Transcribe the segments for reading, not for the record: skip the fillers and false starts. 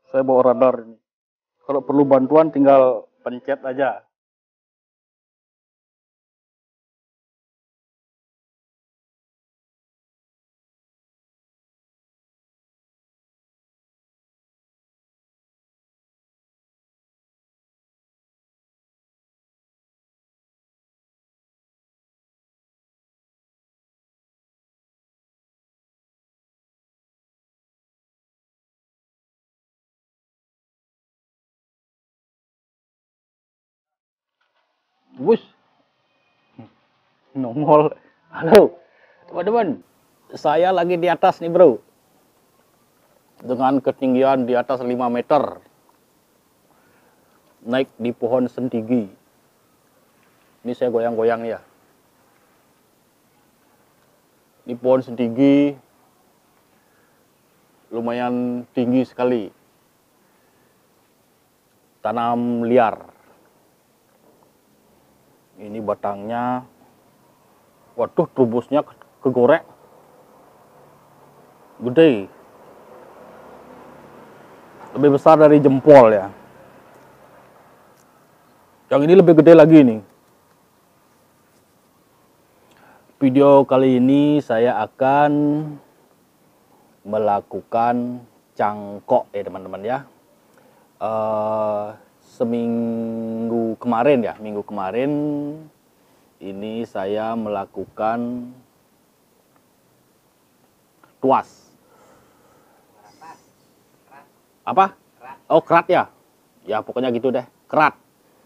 Saya bawa radar ini. Kalau perlu bantuan tinggal pencet aja. Bus, nongol. Halo, teman-teman. Saya lagi di atas nih, bro. Dengan ketinggian di atas 5 meter. Naik di pohon sentigi. Ini saya goyang-goyang ya. Ini pohon sentigi. Lumayan tinggi sekali. Tanam liar. Ini batangnya. Waduh, trubusnya kegorek. Gede. Lebih besar dari jempol ya. Yang ini lebih gede lagi nih. Video kali ini saya akan melakukan cangkok ya teman-teman ya. Seminggu kemarin ya, minggu kemarin ini saya melakukan tuas. Apa? Oh, kerat ya? Ya pokoknya gitu deh, kerat.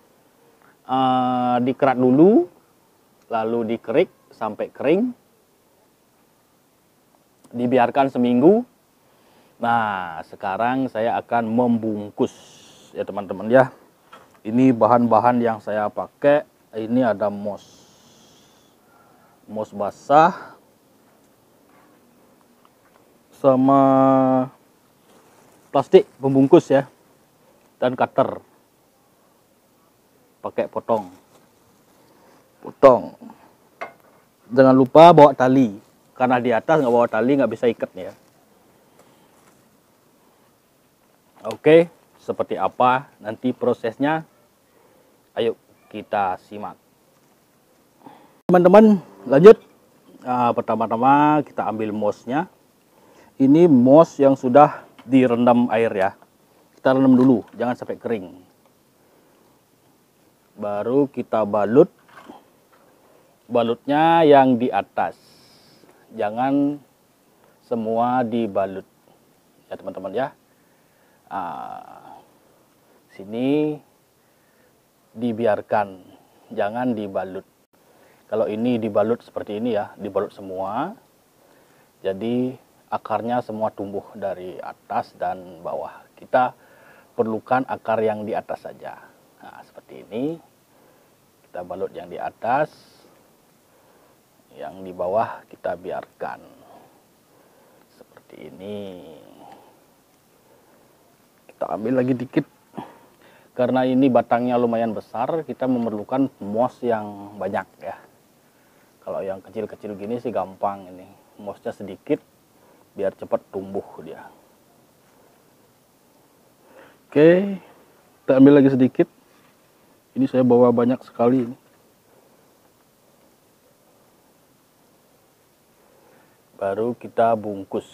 Dikerat dulu, lalu dikerik sampai kering, dibiarkan seminggu. Nah, sekarang saya akan membungkus ya teman-teman ya. Ini bahan-bahan yang saya pakai. Ini ada moss basah sama plastik pembungkus ya, dan cutter. Pakai potong. Jangan lupa bawa tali, karena di atas nggak bawa tali nggak bisa ikat ya. Oke, seperti apa nanti prosesnya? Ayo kita simak. Teman-teman, lanjut. Pertama-tama kita ambil mossnya. Ini moss yang sudah direndam air ya. Kita rendam dulu, jangan sampai kering. Baru kita balut. Balutnya yang di atas. Jangan semua dibalut. Ya teman-teman ya. Sini dibiarkan, jangan dibalut. Kalau ini dibalut seperti ini ya, dibalut semua. Jadi akarnya semua tumbuh dari atas dan bawah. Kita perlukan akar yang di atas saja. Nah, seperti ini. Kita balut yang di atas. Yang di bawah kita biarkan. Seperti ini. Kita ambil lagi dikit. Karena ini batangnya lumayan besar, kita memerlukan moss yang banyak ya. Kalau yang kecil-kecil gini sih gampang ini. Mossnya sedikit, biar cepat tumbuh dia. Oke, kita ambil lagi sedikit. Ini saya bawa banyak sekali ini. Baru kita bungkus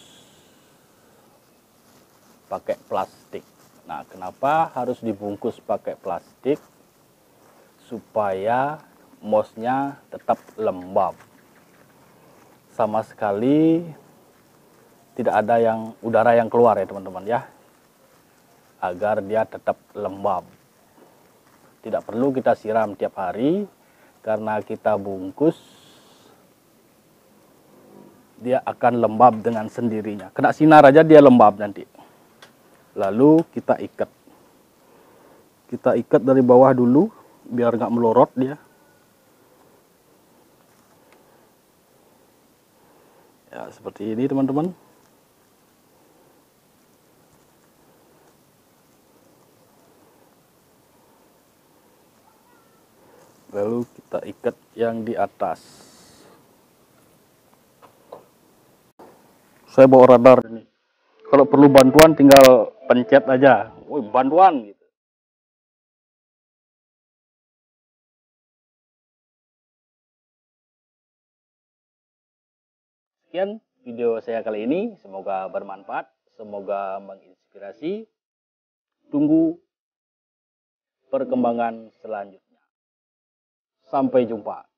pakai plastik. Nah, kenapa harus dibungkus pakai plastik? Supaya mossnya tetap lembab. Sama sekali tidak ada yang udara yang keluar ya teman-teman ya. Agar dia tetap lembab. Tidak perlu kita siram tiap hari, karena kita bungkus dia akan lembab dengan sendirinya. Kena sinar aja dia lembab nanti. Lalu kita ikat. Kita ikat dari bawah dulu, biar nggak melorot dia. Ya, seperti ini teman-teman. Lalu kita ikat yang di atas. Saya bawa radar ini. Kalau perlu bantuan tinggal pencet aja, woi bantuan gitu. Sekian video saya kali ini, semoga bermanfaat, semoga menginspirasi. Tunggu perkembangan selanjutnya. Sampai jumpa.